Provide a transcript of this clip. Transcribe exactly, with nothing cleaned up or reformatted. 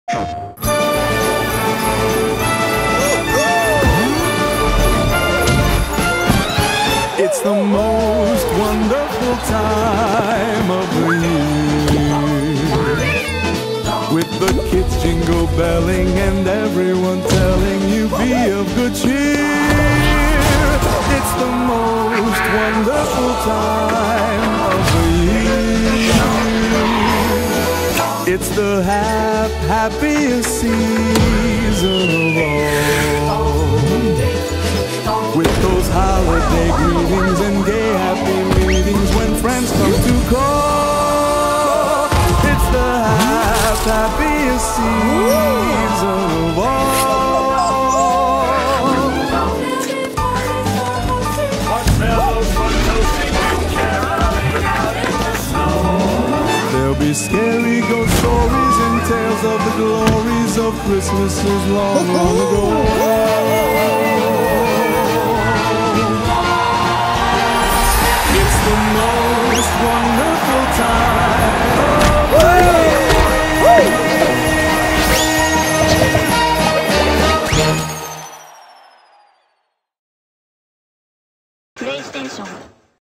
It's the most wonderful time of the year, with the kids jingle belling and everyone telling you be of good cheer. It's the most wonderful time of the year. It's the hap happiest season of all, with those holiday greetings and gay happy meetings when friends come to call. It's the hap happiest season of all. There'll be scary ghost stories and tales of the glories of Christmases long, long ago.